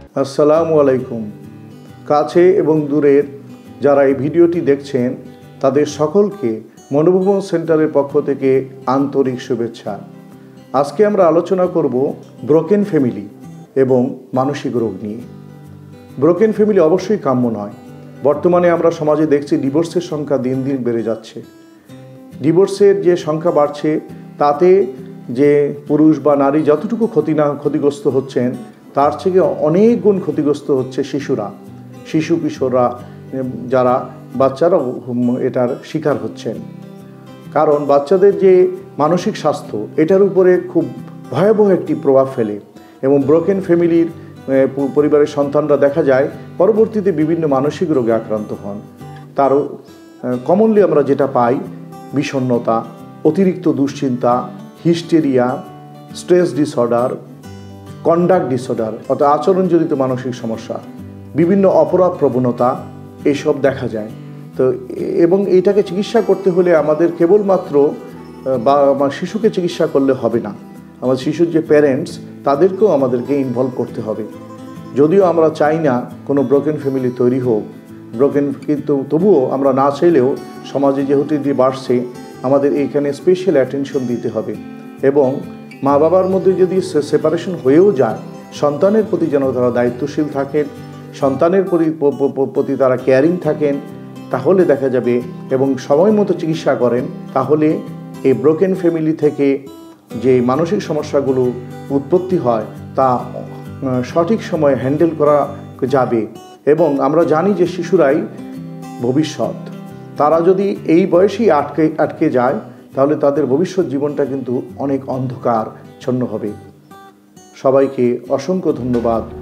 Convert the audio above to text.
আসসালামু আলাইকুম। কাছে এবং দূরের যারা এই ভিডিওটি দেখছেন তাদের সকলকে মনোভবন সেন্টারের পক্ষ থেকে আন্তরিক শুভেচ্ছা। আজকে আমরা আলোচনা করব ব্রোকেন ফ্যামিলি এবং মানসিক রোগ নিয়ে। ব্রোকেন ফ্যামিলি অবশ্যই কাম্য নয়। বর্তমানে আমরা সমাজে দেখছি ডিভোর্সের সংখ্যা দিন দিন বেড়ে যাচ্ছে। ডিভোর্সের যে সংখ্যা বাড়ছে তাতে যে পুরুষ বা নারী যতটুকু ক্ষতিগ্রস্ত হচ্ছেন তার থেকে অনেক গুণ ক্ষতিগ্রস্ত হচ্ছে শিশু কিশোররা, যারা বাচ্চারাও এটার শিকার হচ্ছেন। কারণ বাচ্চাদের যে মানসিক স্বাস্থ্য এটার উপরে খুব ভয়াবহ একটি প্রভাব ফেলে এবং ব্রোকেন ফ্যামিলির পরিবারের সন্তানরা দেখা যায় পরবর্তীতে বিভিন্ন মানসিক রোগে আক্রান্ত হন। তারও কমনলি আমরা যেটা পাই বিষণ্ণতা, অতিরিক্ত দুশ্চিন্তা, hysteria, stress disorder, conduct disorder অর্থাৎ আচরণজনিত মানসিক সমস্যা, বিভিন্ন অপরাধ প্রবণতা এসব দেখা যায়। তো এবং এইটাকে চিকিৎসা করতে হলে আমাদের কেবলমাত্র আমার শিশুকে চিকিৎসা করলে হবে না, আমাদের শিশুর যে প্যারেন্টস তাদেরকেও আমাদেরকে ইনভলভ করতে হবে। যদিও আমরা চাই না কোনো ব্রোকেন ফ্যামিলি তৈরি হোক, কিন্তু তবুও আমরা না চাইলেও সমাজে যেহেতু এটি বাড়ছে আমাদের এইখানে স্পেশাল অ্যাটেনশন দিতে হবে এবং মা বাবার মধ্যে যদি সেপারেশন হয়েও যায় সন্তানের প্রতি যেন তারা দায়িত্বশীল থাকেন, সন্তানের প্রতি তারা কেয়ারিং থাকেন, তাহলে দেখা যাবে এবং সময় মতো চিকিৎসা করেন, তাহলে এই ব্রোকেন ফ্যামিলি থেকে যে মানসিক সমস্যাগুলো উৎপত্তি হয় তা সঠিক সময়ে হ্যান্ডেল করা যাবে। এবং আমরা জানি যে শিশুরাই ভবিষ্যৎ, তারা যদি এই বয়সেই আটকে যায় তাহলে তাদের ভবিষ্যৎ জীবনটা কিন্তু অনেক অন্ধকারচ্ছন্ন হবে। সবাইকে অসংখ্য ধন্যবাদ।